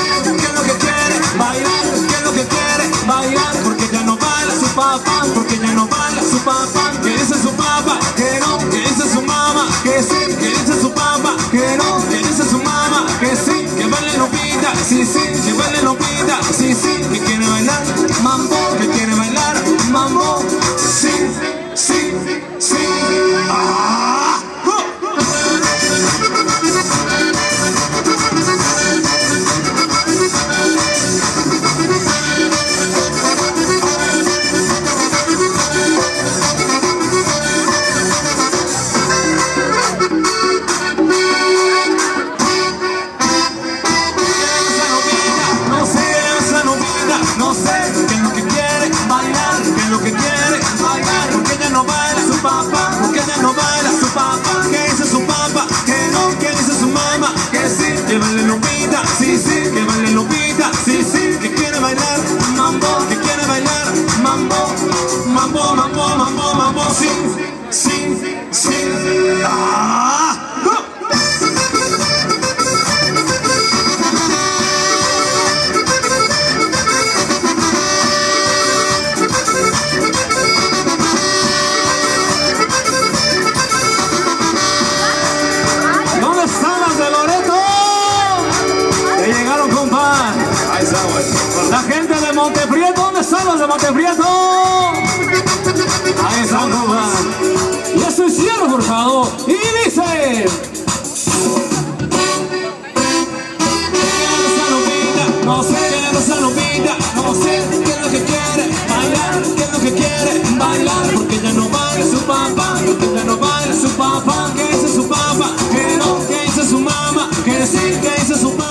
sé qué es lo que quiere bailar, qué es lo que quiere bailar, porque ya no baila su papá, porque ya no baila su papá, que dice su papá, que no, que dice su mamá, que sí, que dice su papá, que no, que dice su mamá, que sí, que baile Lupita, sí, sí, que baile Lupita, sí, sí, que quiere bailar mambo, que quiere bailar mambo, sí, sí, sí, ah. No sé qué es lo que quiere bailar, qué es lo que quiere bailar, porque ella no baila su papá, porque ella no baila su papá, que dice su papá, que no, que dice su mamá, que sí, que baile Lupita, sí, sí, que baile Lupita, sí, sí, que quiere bailar mambo, que quiere bailar mambo, mambo, mambo, mambo, mambo, sí, sí, sí, ah. La gente de Monteprieto, ¿dónde están los de Monteprieto? Ahí están, compa. Y eso es cierto, por favor. Y dice: no sé qué es esa Lupita, no sé qué es lo que quiere bailar, qué es lo que quiere bailar, porque ya no baila su papá, porque ya no baila su papá, que dice su papá, que no, que dice su mamá, que sí, que dice su papá.